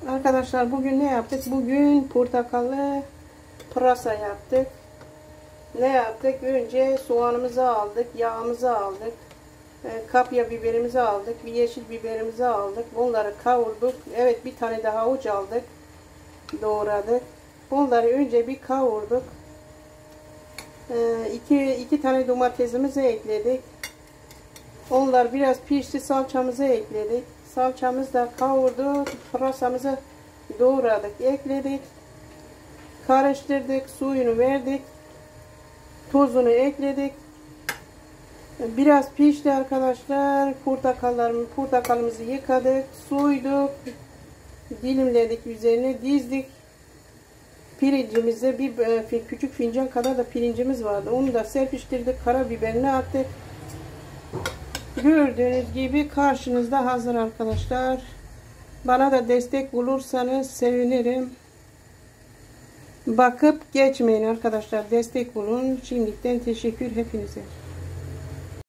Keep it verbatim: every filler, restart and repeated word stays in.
Arkadaşlar bugün ne yaptık? Bugün portakallı pırasa yaptık. Ne yaptık? Önce soğanımızı aldık, yağımızı aldık, e, kapya biberimizi aldık, bir yeşil biberimizi aldık. Bunları kavurduk. Evet, bir tane daha havuç aldık, doğradık. Bunları önce bir kavurduk. E, iki, iki tane domatesimizi ekledik. Onlar biraz pişti, salçamızı ekledik. Salçamızı da kavurduk. Pırasamızı doğradık, ekledik. Karıştırdık, suyunu verdik. Tozunu ekledik. Biraz pişti arkadaşlar. Portakallarımı, portakalımızı yıkadık, soyduk, dilimledik, üzerine dizdik. Pirincimizi bir küçük fincan kadar da pirincimiz vardı. Onu da serpiştirdik. Karabiberini attık. Gördüğünüz gibi karşınızda hazır arkadaşlar. Bana da destek olursanız sevinirim. Bakıp geçmeyin arkadaşlar. Destek olun. Şimdiden teşekkür hepinize.